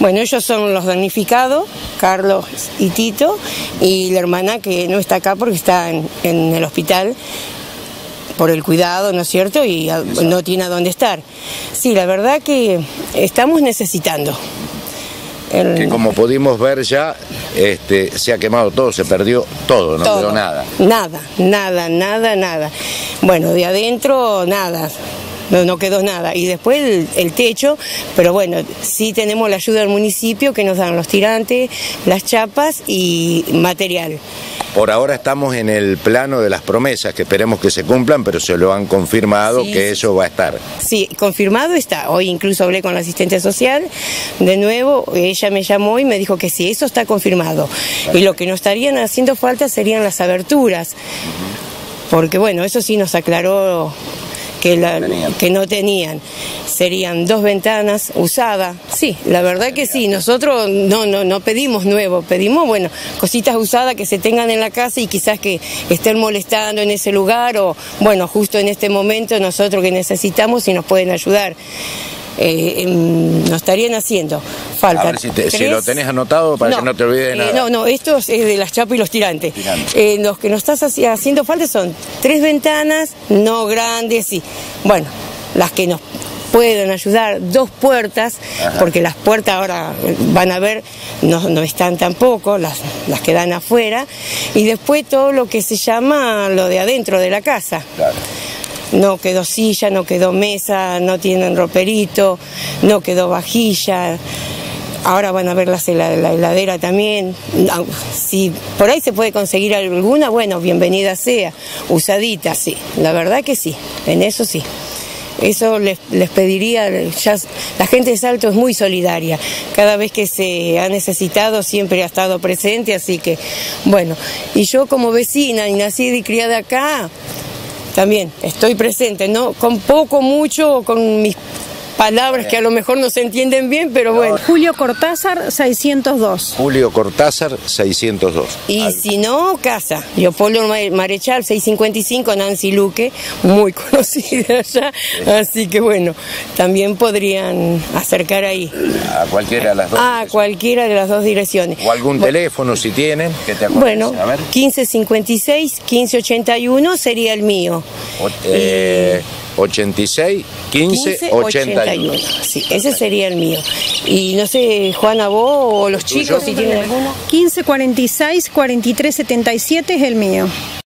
Bueno, ellos son los damnificados, Carlos y Tito, y la hermana que no está acá porque está en el hospital por el cuidado, ¿no es cierto? Y no tiene a dónde estar. Sí, la verdad que estamos necesitando. Que como pudimos ver ya, se ha quemado todo, se perdió todo, no quedó nada. Nada. Bueno, de adentro nada. No quedó nada. Y después el techo, pero bueno, sí tenemos la ayuda del municipio que nos dan los tirantes, las chapas y material. Por ahora estamos en el plano de las promesas, que esperemos que se cumplan, pero se lo han confirmado que eso va a estar. Sí, confirmado está. Hoy incluso hablé con la asistente social, de nuevo, ella me llamó y me dijo que sí, eso está confirmado. Y lo que nos estarían haciendo falta serían las aberturas, porque bueno, eso sí nos aclaró que no tenían. Serían 2 ventanas usadas. Sí, la verdad que sí. Nosotros no pedimos nuevo, pedimos, bueno, cositas usadas que se tengan en la casa y quizás que estén molestando en ese lugar o, bueno, justo en este momento nosotros que necesitamos y nos pueden ayudar. Nos estarían haciendo falta. A ver si lo tenés anotado para que no te olvides de nada. No, esto es de las chapas y los tirantes. Los que nos estás haciendo falta son 3 ventanas, no grandes, y bueno, las que nos pueden ayudar, 2 puertas, porque las puertas ahora van a ver, no están tampoco, las que dan afuera, y después todo lo que se llama lo de adentro de la casa. Claro. No quedó silla, no quedó mesa, no tienen roperito, no quedó vajilla. Ahora van a ver la heladera también. Si por ahí se puede conseguir alguna, bueno, bienvenida sea, usadita, sí. La verdad que sí, en eso sí. Eso les pediría, ya la gente de Salto es muy solidaria, cada vez que se ha necesitado siempre ha estado presente, así que, bueno, y yo como vecina y nacida y criada acá, también estoy presente, ¿no? Con poco, mucho, con mis palabras que a lo mejor no se entienden bien, pero bueno. Julio Cortázar, 602. Julio Cortázar, 602. Y si no, casa. Leopoldo Marechal, 655, Nancy Luque, muy conocida ya. Así que bueno, también podrían acercar ahí. A cualquiera de las dos. A cualquiera de las 2 direcciones. O algún teléfono si tienen, que te acuerdes. Bueno, 1556, 1581 sería el mío. 86 15 81. Sí, ese sería el mío. Y no sé, Juana, vos o los chicos, si tienen alguno. 1546 4377 es el mío.